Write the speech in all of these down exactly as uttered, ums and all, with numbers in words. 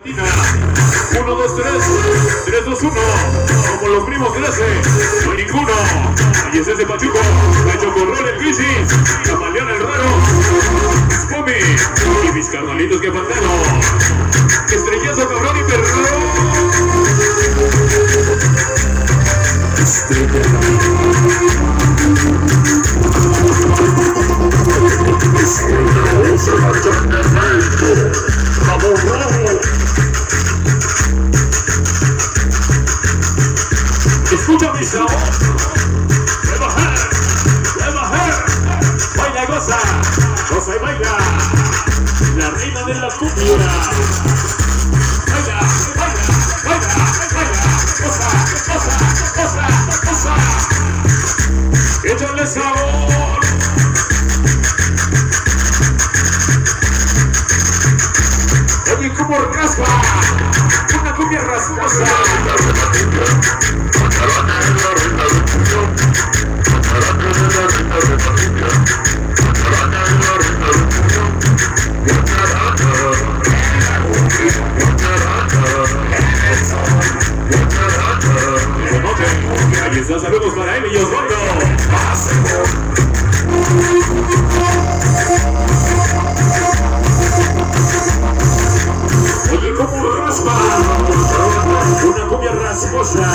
Argentina. uno, dos, tres, tres, dos, uno. Como los primos trece, no hay ninguno. Ahí es ese Pachuco, Nacho Corrón, el Crisis, Camaleón el Raro, Spummy y mis carnalitos que faltaron. Estrellazo, cabrón y perrón. Escucha mi sabor. Voy a bajar, voy a bajar. Baila, goza, goza y baila. La reina de la cumbia. Baila, baila, baila, baila. Goza, goza, goza, goza. Échale sabor. Oye, como raspa, una cumbia rasposa. Ahí está, saludos para él y Osvaldo. Oye, como raspa, una cumbia rasposa.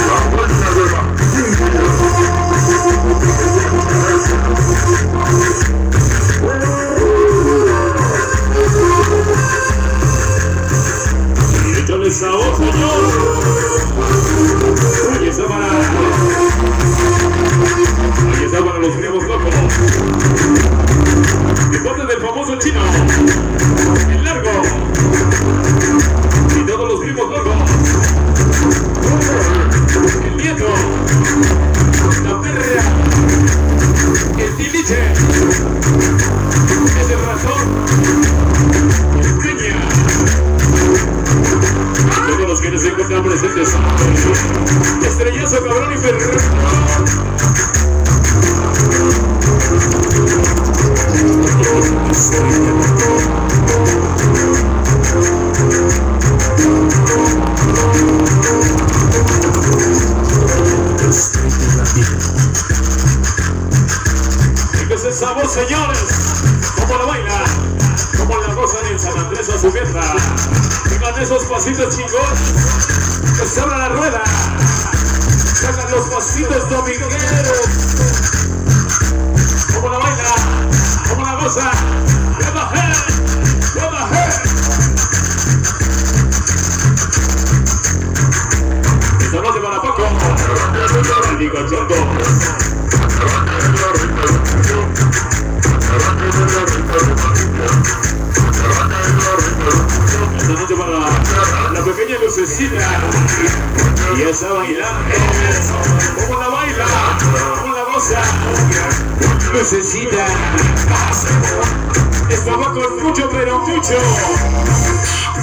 Y échale sabor, señor. Ahí está para, ahí está para los primos locos. Deporte del famoso chino, el largo. Y todos los primos locos. El nieto, la perra, el tiliche, el ratón, el peña. Todos los que se encuentran presentes. Estrellazo, cabrón y perrón. Fíjese el sabor, señores. Como la baila, como la gozan en San Andrés a su fiesta. Vengan esos pasitos chingos, que se abra la rueda. Sacan los pasitos domingueros. Como la baila, como la goza. ¡Ya bajé! ¡Ya bajé! Esta noche para poco. El Nicochoco. Esta noche para la pequeña lucecita. Y esa bailando. Como la baila, como la goza. Lucecita. Estaba con mucho, pero mucho.